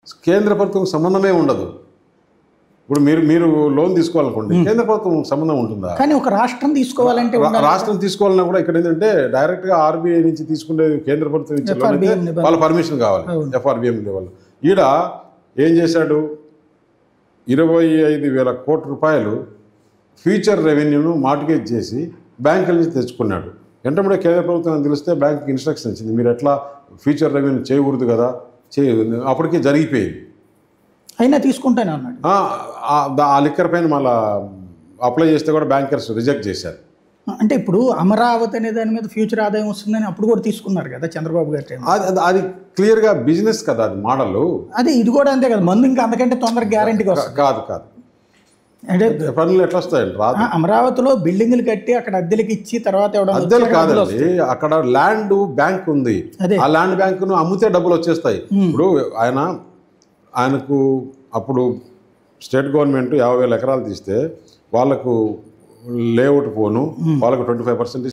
కేంద్ర ప్రభుత్వం సంబంధమే ఉండదు. ఇప్పుడు మీరు లోన్ తీసుకోవాలనుకోండి, కేంద్ర ప్రభుత్వం సంబంధం ఉంటుందా? కానీ ఒక రాష్ట్రం తీసుకోవాలంటే రాష్ట్రం తీసుకోవాలన్నా కూడా ఇక్కడ ఏంటంటే డైరెక్ట్గా ఆర్బీఐ నుంచి తీసుకునే కేంద్ర ప్రభుత్వం ఇచ్చే లోన్ అయితే వాళ్ళ పర్మిషన్ కావాలి, ఎఫ్ఆర్బిఎం లెవెల్. ఈడ ఏం చేశాడు, 25,000 కోట్ల రూపాయలు ఫ్యూచర్ రెవెన్యూను మార్టిగేజ్ చేసి బ్యాంకుల నుంచి తెచ్చుకున్నాడు. వెంటనే కేంద్ర ప్రభుత్వం తెలిస్తే బ్యాంకుకి ఇన్స్ట్రక్షన్ ఇచ్చింది, మీరు ఎట్లా ఫ్యూచర్ రెవెన్యూ చేయకూడదు కదా, అప్పటికే జరిగిపోయింది. అయినా తీసుకుంటానే అన్నాడు. ఆ లిక్కర్ పైన మళ్ళీ అప్లై చేస్తే కూడా బ్యాంకర్స్ రిజెక్ట్ చేశారు. అంటే ఇప్పుడు అమరావతి అనే దాని మీద ఫ్యూచర్ ఆదాయం వస్తుందని అప్పుడు కూడా తీసుకున్నారు కదా చంద్రబాబు గారు. అది క్లియర్గా బిజినెస్ కదా, అది మోడల్. అదే ఇది కూడా అంతే కదా, మందు ఇంకా అంతకంటే తొందరగా గ్యారంటీగా వస్తుంది. కాదు అంటే పనులు ఎట్లా వస్తాయండి, రాదు. అమరావతిలో బిల్డింగ్లు కట్టి అక్కడ అద్దెలకు ఇచ్చి తర్వాత అద్దెలు కాదండి, అక్కడ ల్యాండ్ బ్యాంక్ ఉంది. ఆ ల్యాండ్ బ్యాంకును అమ్మితే డబ్బులు వచ్చేస్తాయి. ఇప్పుడు ఆయనకు అప్పుడు స్టేట్ గవర్నమెంట్ 50,000 ఎకరాలు తీస్తే వాళ్ళకు లేఅవుట్ పోను, వాళ్ళకు 25%